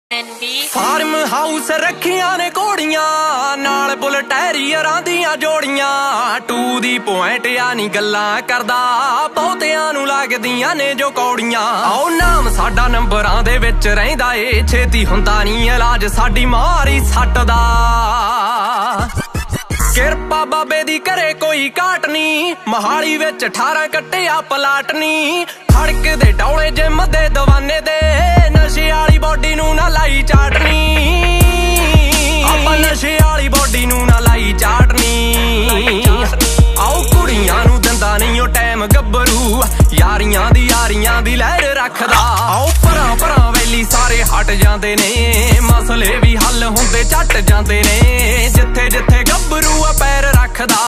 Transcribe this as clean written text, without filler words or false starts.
Farm house रखियां ने घोड़ियां नाल बुल टैरियरां दियां जोड़ियां टू दी पॉइंट यानी गल्लां करदा बहुतियां नूं लगदियां ने जो कौड़ियां आओ नाम साडा नंबरां दे विच रहिंदा ए छेती हुंदा नहीं इलाज साडी मारी सट दा किरपा बाबे दी करे कोई घाट नी मोहाली विच 18 कट्टिया पलाट नी खड़क दे डौले जिम दे दवाने दे नशे वाली बॉडी नूं ना लाई चाटनी आपां नशे वाली बॉडी नूं ना लाई चाटनी आओ कुड़ियां नूं दिंदा नहीं ओ टाइम गब्बरू यारियां दी लहर रखदा आओ परां परां वैली सारे हट जांदे ने मसले भी हल हुंदे झट जांदे ने जिथे जिथे गब्बरू पैर रखदा।